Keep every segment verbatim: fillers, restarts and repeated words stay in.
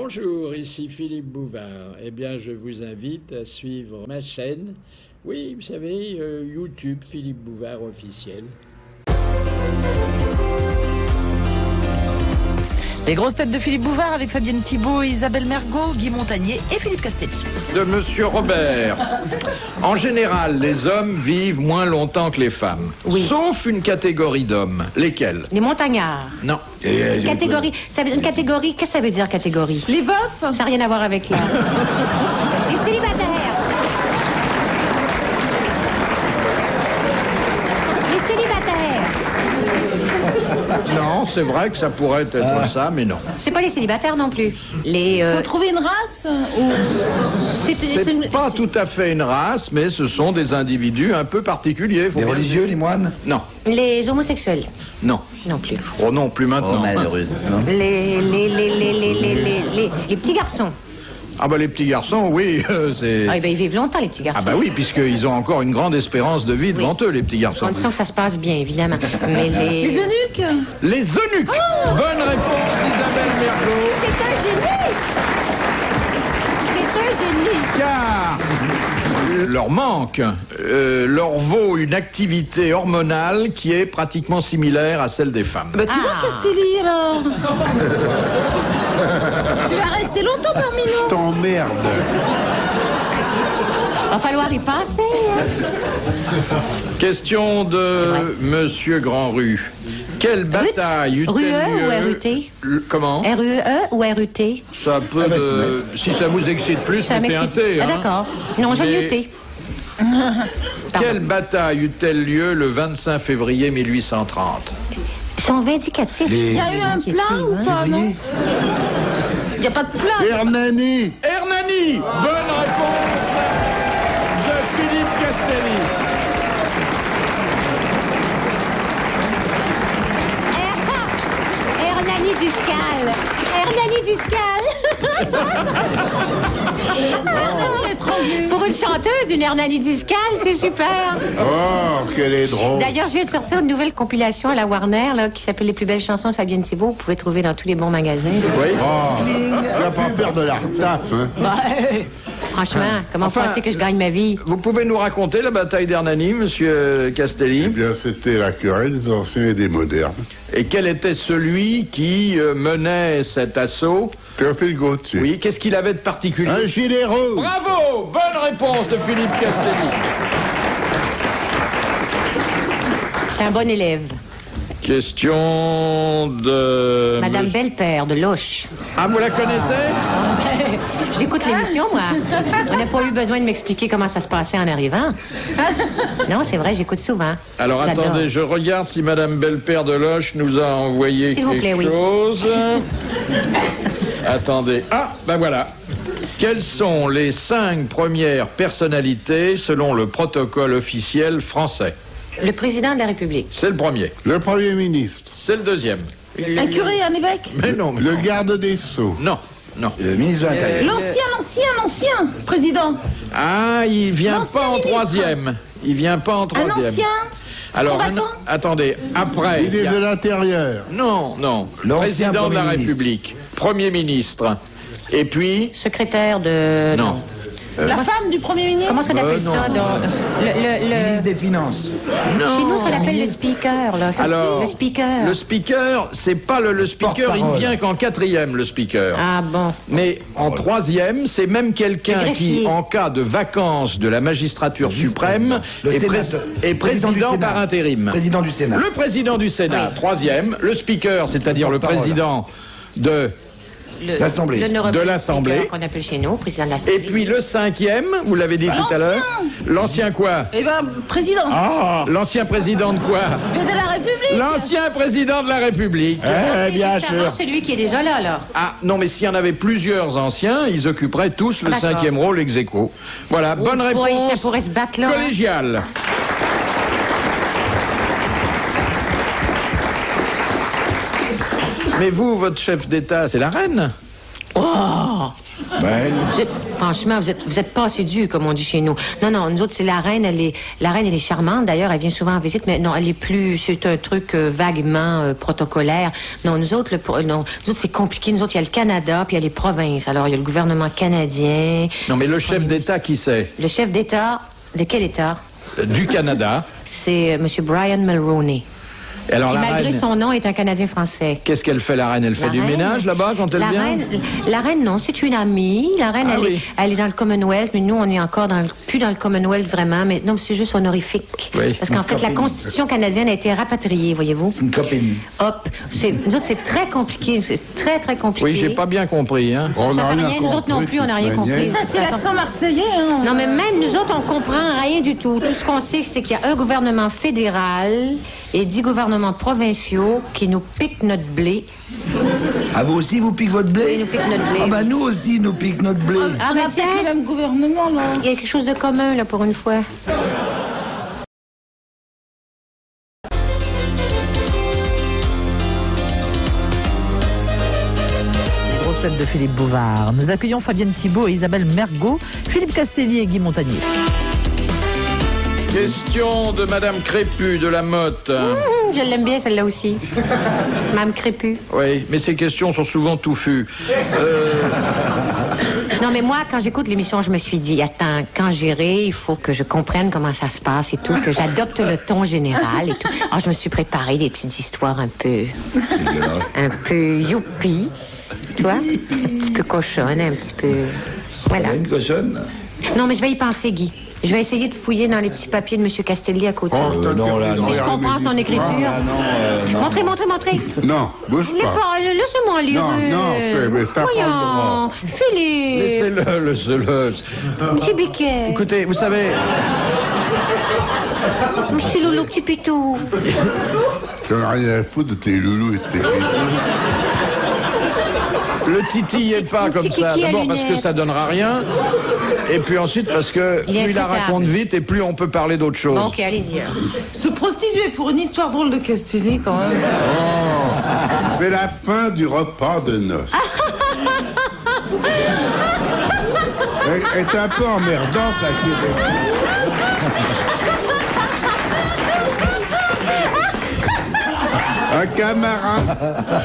Bonjour, ici Philippe Bouvard. Eh bien, je vous invite à suivre ma chaîne. Oui, vous savez, euh, YouTube, Philippe Bouvard officiel. Les grosses têtes de Philippe Bouvard avec Fabienne Thibault, Isabelle Mergo, Guy Montagnier et Philippe Castelli. De Monsieur Robert. En général, les hommes vivent moins longtemps que les femmes. Oui. Sauf une catégorie d'hommes. Lesquels? Les montagnards. Non. Une catégorie. Ça veut dire une catégorie. Qu'est-ce que ça veut dire catégorie? Les veufs? Ça n'a rien à voir avec là. Les célibataires. Les célibataires. Non, c'est vrai que ça pourrait être Ah. ça, mais non. C'est pas les célibataires non plus. Les. euh, Faut trouver une race ou... c'est- c'est- C'est c'est- pas tout à fait une race, mais ce sont des individus un peu particuliers. faut Les bien religieux, dire. les moines? Non, Les homosexuels non. non plus. Oh non, plus Oh, maintenant. malheureusement. Les les les les les les les les, les petits garçons. Ah bah les petles garçons, oui, euh, c'est... Ah, ben, ils vivent longtemps les petits garçons. Ah bah oui, puisqu'ils ont encore une grande espérance de vie devant eux, les petits garçons. Condition que ça se passe bien évidemment. Mais les. Les eunuques? Les eunuques. Bonne réponse d'Isabelle Mergo. C'est un génie. C'est un génie. Car leur manque euh, leur vaut une activité hormonale qui est pratiquement similaire à celle des femmes. Bah tu Ah. vois Castelli alors. Tu vas rester longtemps parmi nous. T'emmerde. Va falloir y passer. Hein. Question de Monsieur Grandrue. Quelle bataille eut-elle Rue E ou lieu- R U T? Le- Comment R U E ou R U T? Ça peut... Ah bah, euh, si ça vous excite plus, Ça mettez un m'excite. T. Ah hein. d'accord. Non, j'ai Mais le T. Quelle bataille eut-elle lieu le vingt-cinq février mille huit cent trente? Ils sont vindicatifs. Les- Il y a eu un plat ou pas, non? Il n'y a pas de plat. Hernani. Hernani. Bonne réponse de Philippe Castelli. Hernani Duscal. Hernani Duscal. Pour une chanteuse, une Hernani Duscal, c'est super. Oh, qu'elle est drôle. D'ailleurs, je viens de sortir une nouvelle compilation à la Warner là, qui s'appelle Les plus belles chansons de Fabienne Thibault. Vous pouvez trouver dans tous les bons magasins. Oui. Oh, tu vas pas faire de la retape, hein? Bah, euh, franchement, comment Enfin, penser que je gagne ma vie? Vous pouvez nous raconter la bataille d'Hernani, monsieur Castelli? Eh bien, c'était la querelle des anciens et des modernes. Et quel était celui qui euh, menait cet assaut? Théophile Gautier. Oui, qu'est-ce qu'il avait de particulier? Un gilet rouge. Bravo! Bonne réponse de Philippe Castelli. C'est un bon élève. Question de... Madame monsieur- Belle-Père de Loche. Ah, vous la connaissez? J'écoute l'émission, moi. On n'a pas eu besoin de m'expliquer comment ça se passait en arrivant. Non, c'est vrai, j'écoute souvent. Alors J'adore. attendez, je regarde si Madame Belle-Père de Loche nous a envoyé S'il vous quelque plaît, oui. chose. Attendez. Ah, ben voilà. Quelles sont les cinq premières personnalités selon le protocole officiel français? Le président de la République. C'est le premier. Le Premier ministre. C'est le deuxième. Un curé, un évêque. Mais non, mais Le non. garde des Sceaux. Non, non. Le ministre de l'Intérieur. L'ancien, l'ancien, l'ancien président. Ah, il vient L'ancien pas en ministre. troisième. Il vient pas en Un troisième. ancien. Alors, un- combattant. attendez, après... il y Ministre a- de l'Intérieur. Non, non. L'ancien Président de la Premier ministre. République. Premier ministre. Et puis... Secrétaire de... Non. La femme du Premier ministre. Comment ça Ben appelle non. ça? dans- Le, le, le- Ministre des Finances. Chez nous, ça l'appelle le speaker. Là. C'est Alors, le speaker. Le speaker, c'est pas le, le speaker, il ne Porte-parole. vient qu'en quatrième, le speaker. Ah bon. Mais en troisième, c'est même quelqu'un Le greffier. qui, en cas de vacances de la magistrature suprême, Le est, Sénat. pré- est président, du Sénat. par intérim. Président du Sénat. Le président du Sénat, troisième. Le speaker, c'est-à-dire le Porte-parole. président de... Le- L'Assemblée. l'honorable De l'Assemblée. speaker qu'on appelle chez nous, président de Et l'Assemblée. puis le cinquième, vous l'avez dit tout à l'heure. L'ancien quoi? Eh ben, président. Ah, l'ancien président de quoi? De la République. L'ancien président de la République. C'est juste avant celui qui est déjà là, alors. Ah, non, mais s'il y en avait plusieurs anciens, ils occuperaient tous le Ah, d'accord. cinquième rôle ex aequo. Voilà, bonne boy, réponse. ça pourrait se battre, là, hein. Collégiale. Mais vous, votre chef d'État, c'est la reine? Oh! Ben, Vous êtes- franchement, vous êtes, vous êtes pas assez dur, comme on dit chez nous. Non, non, nous autres, c'est la reine, elle est, la reine, elle est charmante. D'ailleurs, elle vient souvent en visite, mais non, elle est plus, c'est un truc euh, vaguement euh, protocolaire. Non, nous autres, le, pro- non, nous autres, c'est compliqué. Nous autres, il y a le Canada, puis il y a les provinces. Alors, il y a le gouvernement canadien. Non, mais le chef d'État, qui c'est? Le chef d'État, de quel État? Du Canada. C'est euh, M. Brian Mulroney. Et alors, Qui, la malgré reine, son nom, est un Canadien français. qu'est-ce qu'elle fait, la reine? Elle fait La du reine- ménage là-bas quand elle la vient? reine, la reine, non, c'est une amie. La reine, Ah elle, oui. est, elle est dans le Commonwealth, mais nous, on est encore dans le, plus dans le Commonwealth vraiment. Mais non, c'est juste honorifique. Oui. Parce qu'en Une fait, la copine. Constitution canadienne a été rapatriée, voyez-vous. une copine. Hop, c'est, nous autres, c'est très compliqué. C'est très, très compliqué. Oui, j'ai pas bien compris, hein. On Ça n'a fait rien, nous autres non plus, on n'a rien compris. Ça, c'est l'accent marseillais, hein. Non, mais même nous autres, on comprend rien du tout. Tout ce qu'on sait, c'est qu'il y a un gouvernement fédéral et dix gouvernements provinciaux qui nous piquent notre blé. Ah, vous aussi, vous piquez votre Ils blé? nous piquent notre blé. Ah, ben nous aussi, nous piquent notre blé. Ah, On ben a peut-être le tiens, même gouvernement, non? il y a quelque chose de commun, là, pour une fois. Grosse tête de Philippe Bouvard. Nous accueillons Fabienne Thibault et Isabelle Mergot, Philippe Castelli et Guy Montagnier. Question de Madame Crépu de la Motte. Hum, je l'aime bien, celle-là aussi. Mme Crépu. Oui, mais ces questions sont souvent touffues. Euh, Non, mais moi, quand j'écoute l'émission, je me suis dit, attends, quand j'irai, il faut que je comprenne comment ça se passe et tout, que j'adopte le ton général et tout. Alors, je me suis préparé des petites histoires un peu... un peu youpi, tu vois? Un petit peu cochonne, un petit peu... Voilà. Une cochonne? Non, mais je vais y penser, Guy. Je vais essayer de fouiller dans les petits papiers de M. Castelli à côté. Oh, non, là, non. Si je comprends son écriture. Ah, non, euh, non. Montrez, montrez, montrez. Non, bouge Mais pas. pas, laissez-moi lire. Non, non, c'est- mais ça prend le Voyons, Philippe. Laissez-le, laissez-le. Petit biquet. Écoutez, vous savez, Petit loulou, petit pitou. J'en ai rien à foutre de tes loulous et de tes pitous. le titillez pas Mon comme petit ça. kiki à D'abord parce que lunettes. ça donnera rien. Et puis ensuite parce que Il est plus il la intraitable. raconte vite et plus on peut parler d'autre chose. Bon, ok, allez-y. alors. Se prostituer pour une histoire drôle de Castelli, quand même. C'est la fin du repas de noces. Elle est un peu emmerdante, la Québécoise. Un camarade.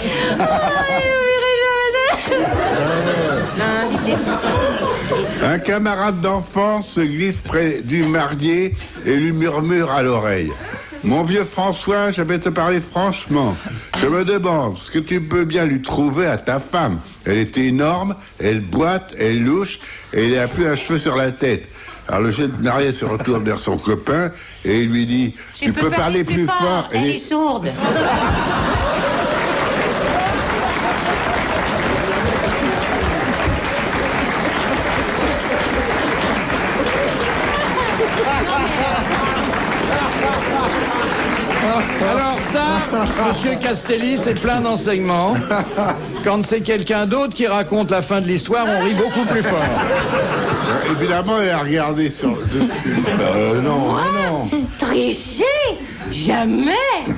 Non, dites-les. Un camarade d'enfance se glisse près du marié et lui murmure à l'oreille. Mon vieux François, je vais te parler franchement. Je me demande ce que tu peux bien lui trouver à ta femme. Elle est énorme, elle boite, elle louche et il n'a plus un cheveu sur la tête. Alors le jeune marié se retourne vers son copain et il lui dit « Tu, peux, parler plus fort. Elle Et- est sourde. Alors ça, Monsieur Castelli, c'est plein d'enseignements. Quand c'est quelqu'un d'autre qui raconte la fin de l'histoire, on rit beaucoup plus fort. Évidemment, elle a regardé sur dessus. Euh, non, non. Tricher? Jamais.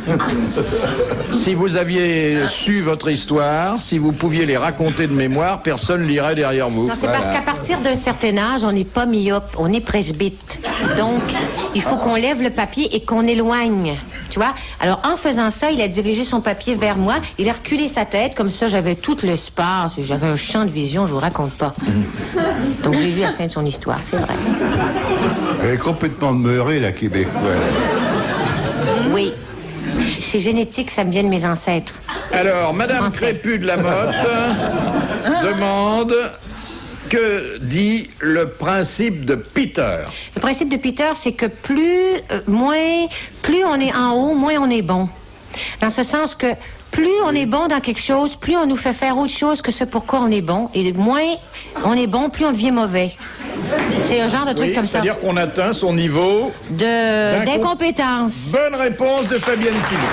Si vous aviez su votre histoire, si vous pouviez les raconter de mémoire, personne lirait derrière vous. Non, c'est parce qu'à partir d'un certain âge, on n'est pas myope, on est presbyte. Donc, il faut qu'on lève le papier et qu'on éloigne. Tu vois? Alors, en faisant ça, il a dirigé son papier vers moi. Il a reculé sa tête, comme ça, j'avais tout l'espace. et J'avais un champ de vision, je vous raconte pas. Donc, j'ai vu la fin de son histoire, c'est vrai. Elle est complètement demeurée, la Québécoise. Oui. C'est génétique, ça me vient de mes ancêtres. Alors, Madame Français. Crépu de la Motte demande que dit le principe de Peter. Le principe de Peter, c'est que plus, euh, moins, plus on est en haut, moins on est bon. Dans ce sens que plus on est bon dans quelque chose, plus on nous fait faire autre chose que ce pourquoi on est bon. Et moins on est bon, plus on devient mauvais. C'est un genre de truc Oui, comme ça. c'est-à-dire qu'on atteint son niveau. De, D'incom- d'incompétence. Bonne réponse de Fabienne Thibault.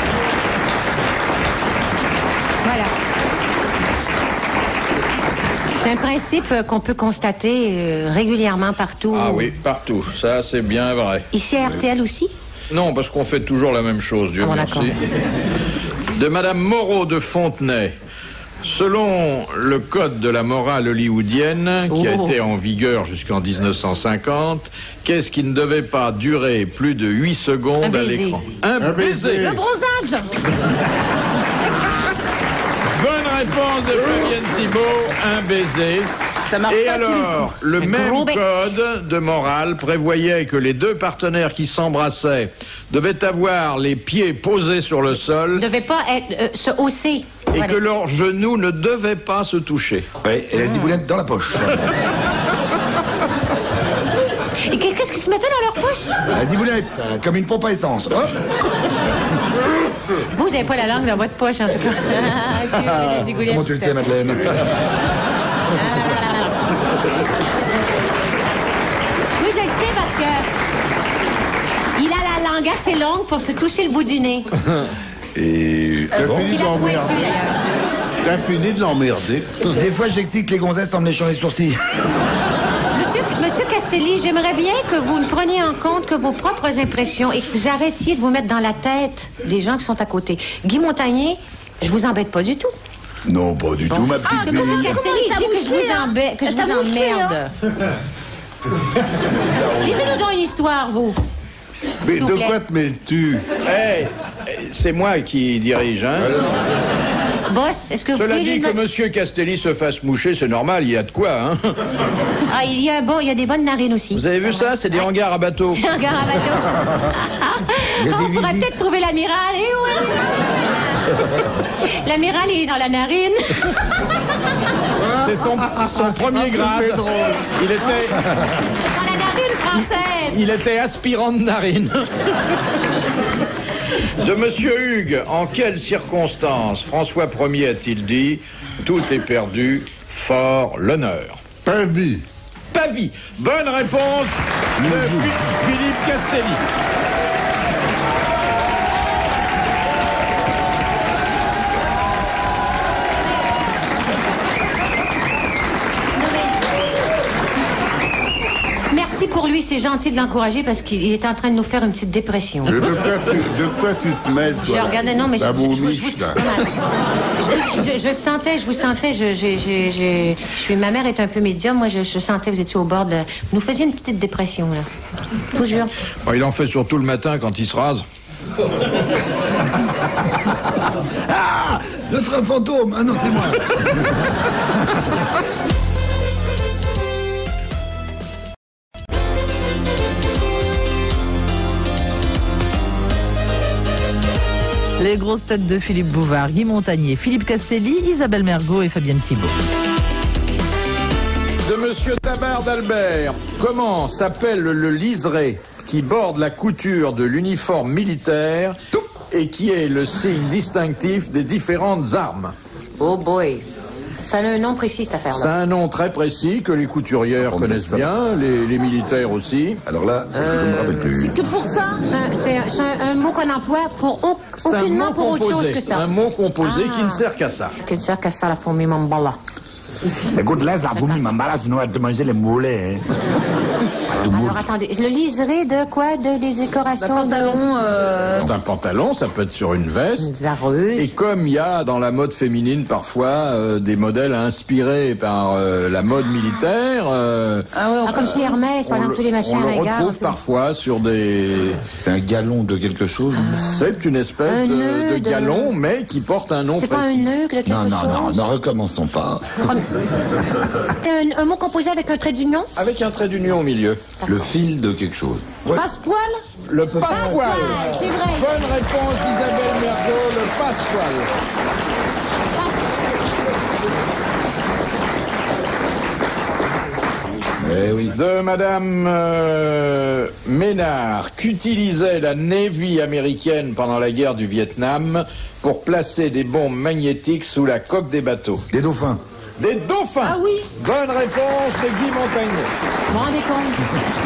Voilà. C'est un principe euh, qu'on peut constater euh, régulièrement partout. Ah oui, partout. Ça, c'est bien vrai. Ici à R T L aussi? Non, parce qu'on fait toujours la même chose, Dieu Ah bon, merci. d'accord. De Madame Moreau de Fontenay. Selon le code de la morale hollywoodienne, qui a Oh. été en vigueur jusqu'en mille neuf cent cinquante, qu'est-ce qui ne devait pas durer plus de huit secondes Un à baiser. l'écran? Un, baiser. Le bronzage. Bonne réponse de Fabienne Thibault, un baiser. Ça marche Et pas tous les alors, coups. le Un même gros bec. code de morale prévoyait que les deux partenaires qui s'embrassaient devaient avoir les pieds posés sur le Ne sol devait pas être, euh, se hausser. et Voilà. que leurs genoux ne devaient pas se toucher. Oui, et la zibounette dans la poche. Et qu'est- qu'est-ce qu'ils se mettaient dans leur poche? La zibounette, euh, comme une pompe à essence. Hop. Vous n'avez pas la langue dans votre poche, en tout cas. Ah, j'ai- j'ai- Comment tu le sais, Madeleine? Oui, je le sais parce que il a la langue assez longue pour se toucher le bout du nez. Et t'as fini Il de a pointu, l'emmerder. d'ailleurs. T'as fini de l'emmerder. Des fois, j'excite les gonzesses en me léchant les sourcils. Monsieur, Monsieur Castelli, j'aimerais bien que vous ne preniez en compte que vos propres impressions et que vous arrêtiez de vous mettre dans la tête des gens qui sont à côté. Guy Montagnier, je vous embête pas du tout. Non, pas du tout, ma petite Ah, Monsieur fille. Castelli, il dit que je vous embête, que je vous emmerde. Lisez-nous donc une histoire, vous. Mais S'il vous de plaît. quoi te mêles-tu? Hey, c'est moi qui dirige, hein. Boss, est-ce que vous Cela pouvez lui dit que demander- Monsieur Castelli se fasse moucher, c'est normal, il y a de quoi, hein. Ah, il y a bon, il y a des bonnes narines aussi. Vous avez vu ça? C'est des hangars à bateaux. C'est un gars à bateau. Il y a des On pourrait visites. peut-être trouver l'amiral. Eh ouais. L'amiral, il est dans la narine. C'est son, son premier grade. Il était, Dans la narine française. il était aspirant de narine. De Monsieur Hugues, en quelles circonstances François Ier a-t-il dit « Tout est perdu, fort l'honneur » Pas vie. Pavie. Bonne réponse de Phi- Philippe Castelli. Merci pour lui, c'est gentil de l'encourager parce qu'il est en train de nous faire une petite dépression. De quoi tu, de quoi tu te mêles, Je toi? regardais, non, mais je, La je, je, vomiche, je- là. je- je- je sentais, je vous sentais, je, je, je, je, je suis, ma mère est un peu médium, moi je, je sentais que vous étiez au bord de, vous nous faisiez une petite dépression, là. Je vous jure. Bon, il en fait surtout le matin quand il se rase. Ah, notre fantôme. Ah non, c'est moi. Les grosses têtes de Philippe Bouvard, Guy Montagnier, Philippe Castelli, Isabelle Mergot et Fabienne Thibault. De Monsieur Tabard d'Albert. Comment s'appelle le liseré qui borde la couture de l'uniforme militaire et qui est le signe distinctif des différentes armes? Oh boy. Ça a un nom précis, cette C'est affaire-là. un nom très précis que les couturières On connaissent dit ça. bien, les, les militaires aussi. Alors là, je ne me rappelle plus. Que pour ça. C'est un, c'est un- c'est un- un mot qu'on emploie pour au- C'est un aucunement mot pour autre chose composé, que ça. un mot composé Ah. qui ne sert qu'à ça. Que ça, que ça, la fourmi mambala. Écoute, laisse la fourmi m'emballe, sinon elle va te manger les mollets. Hein. Alors attendez, le liseré de quoi? De des décorations Pantalon. Euh... C'est un pantalon, ça peut être sur une veste. de vareuse. Et comme il y a dans la mode féminine parfois euh, des modèles inspirés par euh, la mode militaire, euh, Ah ouais, on Ah, comme chez Hermès, par on exemple, le, tous les machins on le Ringard, retrouve tout. parfois sur des... C'est un galon de quelque chose. C'est une espèce Un de, nœud de de- galon, mais qui porte un nom C'est pas un précis. nœud de quelque Non, non, non, chose? ne recommençons pas. C'est un, un mot composé avec un trait d'union? Avec un trait d'union au milieu. Le fil de quelque chose. Passe-poil. Le passepoil. C'est vrai. Bonne réponse d'Isabelle Mergot, le passepoil. Eh oui. De Madame euh, Ménard, qu'utilisait la Navy américaine pendant la guerre du Vietnam pour placer des bombes magnétiques sous la coque des bateaux? Des dauphins. Des dauphins. Ah oui. Bonne réponse de Guy Montagnier. Vous vous rendez compte?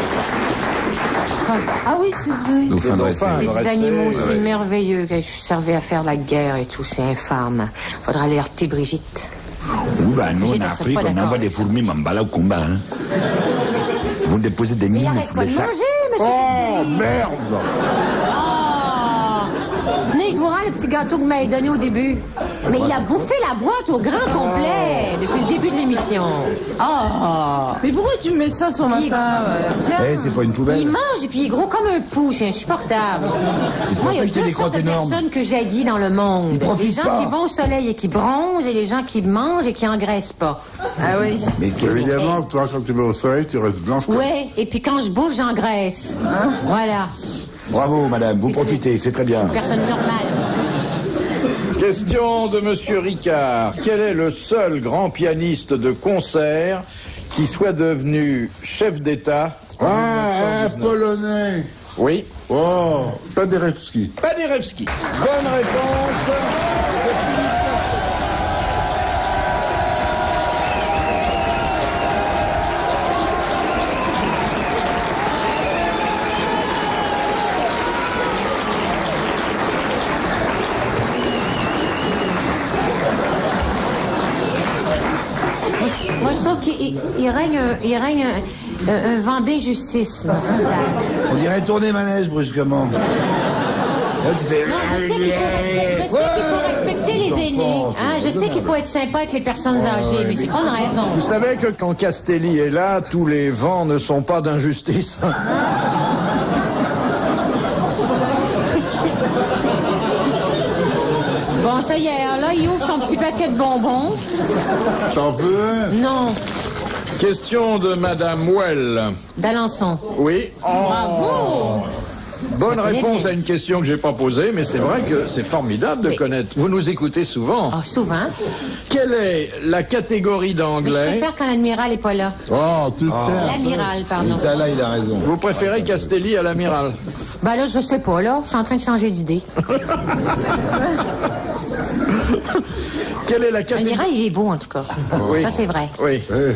Ah oui, c'est vrai. Dauphins Des dressés. dauphins. Des dressé, animaux aussi ouais. merveilleux qui servaient à faire la guerre et tout, c'est infâme. Faudra alerter Brigitte. Oui, bah, nous, Brigitte, en elle serait Afrique, pas on d'accord envoie avec des ça. fourmis m'emballer au combat. Hein. Vous déposez des Mais mines arrête sous pas les de sacs. manger, monsieur. Oh, merde! Oh! Venez, je vous rends le petit gâteau que vous m'avez donné au début. Mais il a bouffé la boîte au grand complet depuis le début de l'émission. Oh! Mais pourquoi tu me mets ça ce matin? euh, Tiens. Eh, c'est pas une poubelle. Il mange et puis il est gros comme un pou, c'est insupportable. Moi, il y a deux sortes de personnes que j'haïs dans le monde. Les gens pas. qui vont au soleil et qui bronzent et les gens qui mangent et qui engraissent pas. Ah oui. Mais c'est Évidemment, toi, quand tu vas au soleil, tu restes blanche. comme- Ouais, et puis quand je bouffe, j'engraisse. Voilà. Bravo, madame, vous profitez, c'est très bien. Personne normale. Question de Monsieur Ricard. Quel est le seul grand pianiste de concert qui soit devenu chef d'État? Ah, un Polonais. Oui. Oh, Paderewski. Paderewski. Bonne réponse. Moi, je trouve qu'il il- il règne, un- il règne un, un- un vent d'injustice dans cette salle. On dirait tourner manège brusquement. Là, tu fais... Non, je sais qu'il faut, respecter- je sais qu'il faut respecter les aînés. Hein, je sais qu'il faut être sympa avec les personnes âgées, mais c'est pas une raison. Vous savez que quand Castelli est là, tous les vents ne sont pas d'injustice. Bon, ça y est, alors là, il ouvre son petit paquet de bonbons. T'en veux un? Non, Question de Madame Well. d'Alençon. Oui. Bravo! Bonne Ça connaît réponse bien. à une question que j'ai pas posée, mais c'est vrai que c'est formidable de Oui. connaître. Vous nous écoutez souvent. Ah, souvent. Quelle est la catégorie Mais je d'anglais? préfère quand l'admiral est pas là. Oh, tu t'aimes. L'amiral, pardon. Ça, là, il a raison. Vous préférez Castelli à l'amiral? Ben là, je sais pas, là. Je suis en train de changer d'idée. Quelle est la catégorie? L'amiral, il est beau, en tout cas. Oui. Ça, c'est vrai. Oui. Eh,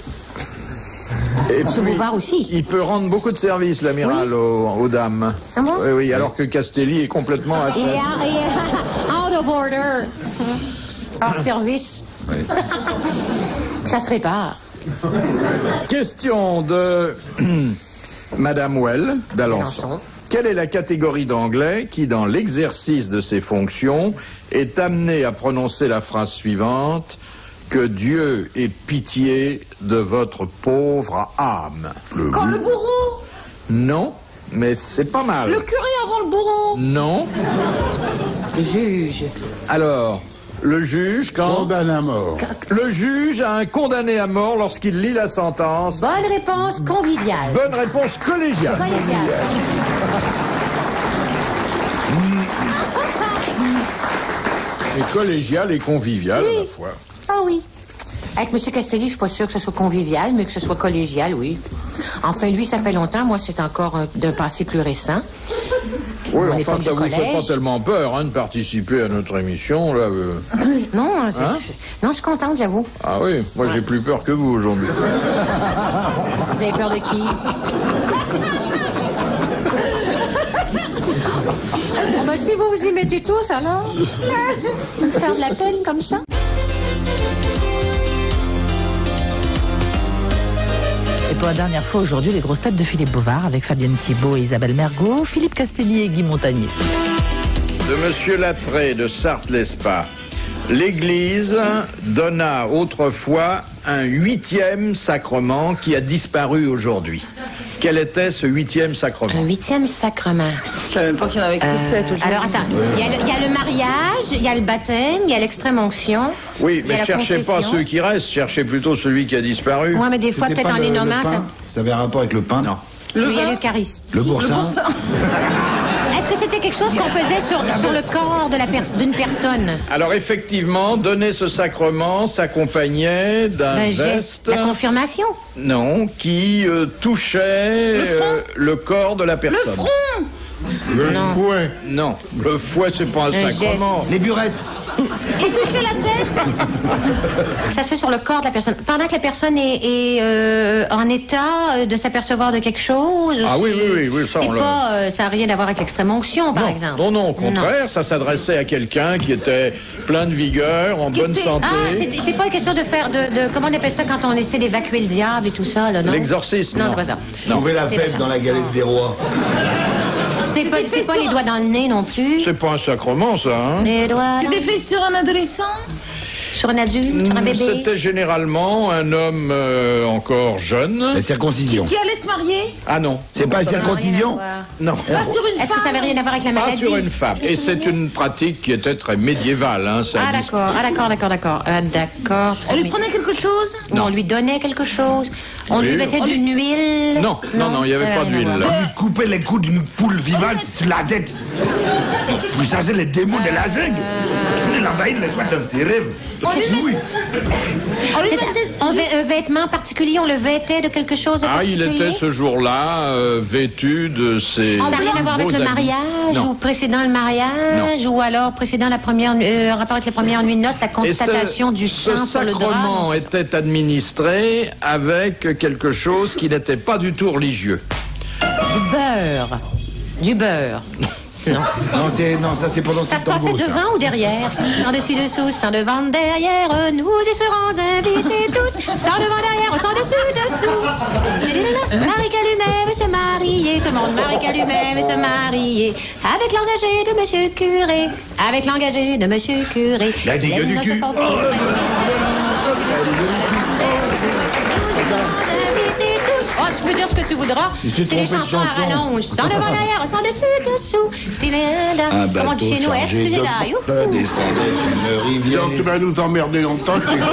Et Monsieur puis, Bouvard aussi. il peut rendre beaucoup de services, l'amiral, aux, aux dames. Ah bon? Oui, oui, alors que Castelli est complètement à Il est, terre. out- il est out of order. Hors service. Ça se répare. Question de Madame Well, d'Alençon. D'Alençon. Quelle est la catégorie d'anglais qui, dans l'exercice de ses fonctions, est amenée à prononcer la phrase suivante: que Dieu ait pitié de votre pauvre âme? Quand le bourreau. Non, mais c'est pas mal. Le curé avant le bourreau. Non. Juge. Alors, le juge, quand... condamné à mort. Le juge a un condamné à mort lorsqu'il lit la sentence. Bonne réponse conviviale. Bonne réponse collégiale. Collégiale. Et collégiale et conviviale à la fois. Ah oui. Avec M. Castelli, je suis pas sûre que ce soit convivial, mais que ce soit collégial, oui. Enfin, lui, ça fait longtemps. Moi, c'est encore un- d'un passé plus récent. Oui, Mon enfin, époque ça de vous fait collège. pas tellement peur hein, de participer à notre émission, là. euh. Non, c'est- Hein? non, je suis contente, j'avoue. Ah oui, moi j'ai plus peur que vous aujourd'hui. Vous avez peur de qui? Bon, ben, si vous vous y mettez tous, alors. Faire de la peine comme ça. Et pour la dernière fois aujourd'hui, les grosses têtes de Philippe Bouvard avec Fabienne Thibault et Isabelle Mergot, Philippe Castelli et Guy Montagnier. De Monsieur Lattré de Sarthe-l'Espas. L'Église donna autrefois un huitième sacrement qui a disparu aujourd'hui. Quel était ce huitième sacrement? Un huitième sacrement. Je savais même pas qu'il y en avait que sept aujourd'hui. Alors, attends. Il y, a le, il y a le mariage, il y a le baptême, il y a l'extrême-onction. Oui, il y a mais la cherchez pas confession. ceux qui restent, cherchez plutôt celui qui a disparu. Ouais, mais des fois, C'était peut-être pas en les le- le nommant, pain ça... Ça avait un rapport avec le pain? Non. Le Il y a vin. l'Eucharistie. Le boursin? Est-ce que c'était quelque chose qu'on faisait sur, sur le corps de la pers- d'une personne? Alors effectivement, donner ce sacrement s'accompagnait d'un Un geste, geste. La confirmation? non, qui euh, touchait euh, le corps de la personne. Le Non. fouet. Non, le fouet c'est pas un, Un sacrement. Les burettes? Et toucher la tête? Ça se fait sur le corps de la personne. Pendant que la personne est, est, euh, en état euh, de s'apercevoir de quelque chose? Ah ou oui, c'est- oui, oui, oui, ça, c'est on l'a- pas, euh, ça n'a rien à voir avec l'extrême-onction, par non, exemple. non, non, au contraire, ça s'adressait à quelqu'un qui était plein de vigueur, en Qui bonne était- santé. Ah, c'est c'est pas une question de faire de, de- comment on appelle ça quand on essaie d'évacuer le diable et tout ça, là, non? L'exorcisme, Non, non. c'est pas ça. Non. Trouver la C'est fève ça. dans la galette des rois. C'est pas, c'est pas les doigts dans le nez non plus. C'est pas un sacrement, ça, hein? Les doigts. C'était fait sur un adolescent? Sur un adulte, sur un bébé. C'était généralement un homme euh, encore jeune. La circoncision. Qui allait se marier? Ah non. C'est pas la circoncision? Non. Pas sur une Est-ce que ça femme? avait rien à voir avec la Pas maladie? sur une femme. Et c'est une pratique qui était très médiévale. Hein, ça Ah existe. d'accord, ah d'accord, d'accord, d'accord. Ah d'accord. très On lui bien. prenait quelque chose? Ou on lui donnait quelque chose? On Oui. lui mettait d'une huile? Non, non, non, il n'y avait ça pas avait rien à d'huile. voir. On lui coupait les coups d'une poule vivante sur la tête. Pour chasser les démons de la jungle. Il l'envahit le soir dans ses rêves. Oui. On lui C'est mettait... un, vê- un vêtement particulier, on le vêtait de quelque chose de Ah, il particulier? était ce jour-là euh, vêtu de ses. Ça n'a rien à voir avec beaux le habits. mariage Non. ou précédant le mariage ou alors précédant la première euh, en rapport avec la première nuit de noces, la Et ce, constatation du ce sang sur le sacrement drap. était administré avec quelque chose qui n'était pas du tout religieux. Du beurre. Du beurre. Non. Non, c'est, non, ça c'est pendant Ça se passait Septembre. devant ou derrière? Sans dessus dessous, sans devant derrière, nous y serons invités tous. Sans devant derrière, sans dessus dessous. Marie Calumet veut se marier, tout le monde. Marie Calumet veut se marier avec l'engagé de Monsieur Curé, avec l'engagé de Monsieur Curé. La digue Les du noces cul. sont Oh, invités tous. Oh, tu peux dire ce que tu voudras. Il s'est C'est des trompé de chansons à chanson. rallonge. Sans devant derrière, sans dessus dessous. Un Comment on dit chez nous? chargé de Excusez-là. bottes descendait d'une rivière. Donc tu vas nous emmerder longtemps, je t'écoute.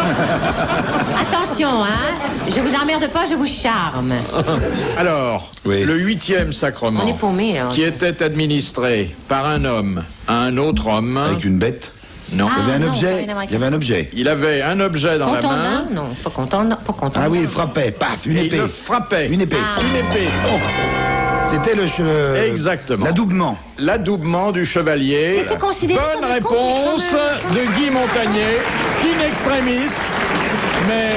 Attention, hein. Je vous emmerde pas, je vous charme. Alors, Oui. le huitième sacrement, On est paumés, là. qui était administré par un homme à un autre homme. Avec une bête. Non. Il y avait Ah, un non, objet. rien à voir avec Il y avait un objet. Il avait un objet dans la Contondant? main. Non, pas contondant, pas contondant. Ah oui, il frappait. Paf, une Et épée. il le frappait. Une épée. Ah. Une épée. C'était le che... Exactement. L'adoubement. L'adoubement du chevalier. C'était considéré Bonne comme un réponse comble, de Guy Montagnier, in extremis, mais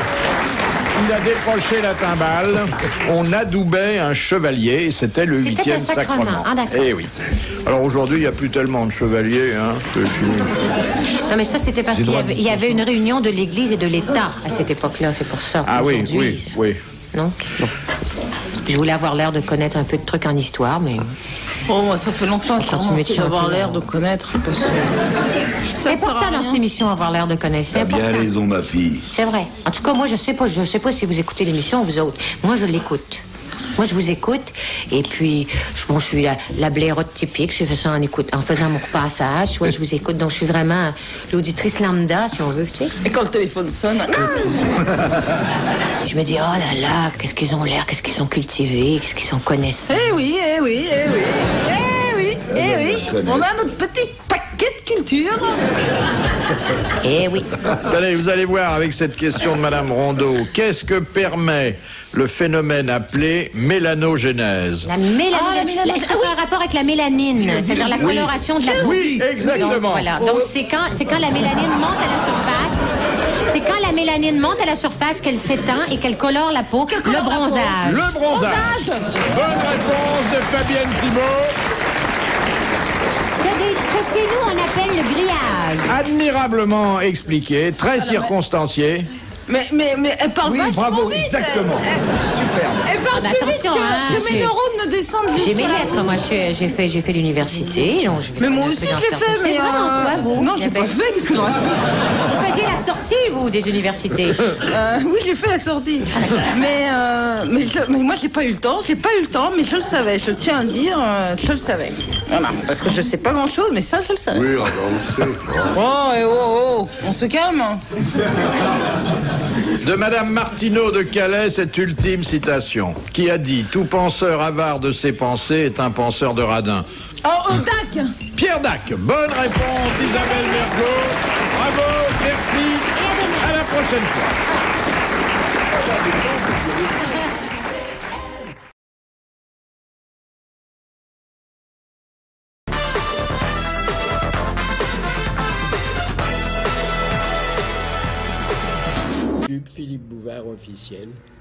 il a décroché la timbale. On adoubait un chevalier et c'était le C'était huitième un sacrement. sacrement. Ah, d'accord. Eh oui. Alors aujourd'hui, il n'y a plus tellement de chevaliers. Hein. C'est fini. Non, mais ça, c'était parce J'ai qu'il y droit avait, de il y avait une réunion de l'Église et de l'État à cette époque-là, c'est pour ça. Ah oui, Aujourd'hui, oui, oui. Non? Bon. Je voulais avoir l'air de connaître un peu de trucs en histoire, mais... Oh, moi, ça fait longtemps que j'ai continuer de commencé d'avoir chanter, l'air là. de connaître. Parce que... C'est Ça sert à important dans rien. cette émission, avoir l'air de connaître. C'est T'as bien important. raison, ma fille. C'est vrai. En tout cas, moi, je sais pas, je sais pas si vous écoutez l'émission, vous autres. Moi, je l'écoute. Moi, je vous écoute. Et puis, je, bon, je suis la, la blairotte typique. Je fais ça en écoute, en faisant mon repassage. Tu vois, je vous écoute. Donc, je suis vraiment l'auditrice lambda, si on veut, tu sais. Et quand le téléphone sonne... Je me dis, oh là là, qu'est-ce qu'ils ont l'air, qu'est-ce qu'ils sont cultivés, qu'est-ce qu'ils sont connaissants. Eh oui, eh oui, eh oui. Eh oui, eh oui. connais. On a notre petit paquet de culture. Eh oui. Allez, vous allez voir avec cette question de Madame Rondeau. Qu'est-ce que permet le phénomène appelé mélanogénèse? La mélanine. Ah, la mélanine. Est-ce que ça a un rapport avec la mélanine? C'est-à-dire la coloration de la peau? Oui, exactement. Donc, voilà. Donc, c'est quand, c'est quand la mélanine monte à la surface. C'est quand la mélanine monte à la surface qu'elle s'étend et qu'elle colore la peau. Le colore la peau. bronzage. Le bronzage. Bonne réponse de Fabienne Thibault. Que, de- que chez nous, on appelle le grillage. Admirablement expliqué, très circonstancié. Mais, mais, mais elle parle Oui, vachement bravo, vite. exactement. Super. Elle parle Ah bah plus vite attention, que, hein, que mes j'ai- neurones ne descendent J'ai mes jusqu'à la lettres, peau. moi j'ai j'ai fait, j'ai fait l'université. donc je vais Mais moi un peu aussi dans j'ai certains- fait, mais... C'est vrai, euh, quoi, vous Non, Il y j'ai pas avait- fait, qu'est-ce que j'en raconte Vous faisiez la sortie, vous, des universités. Euh, oui, j'ai fait la sortie. Mais, euh, mais, je- mais moi, j'ai pas eu le temps. J'ai pas eu le temps, mais je le savais. Je tiens à le dire, euh, je le savais. Voilà. Parce que je sais pas grand-chose, mais ça, je le savais. Oui, alors, on sait. Oh, et oh, oh, on se calme. De Madame Martineau de Calais, cette ultime citation, qui a dit « Tout penseur avare de ses pensées est un penseur de radin Oh, oh, Dac !» Pierre Dac, bonne réponse Isabelle Mergo. Bravo, merci. À la prochaine fois. Pub Philippe Bouvard officiel.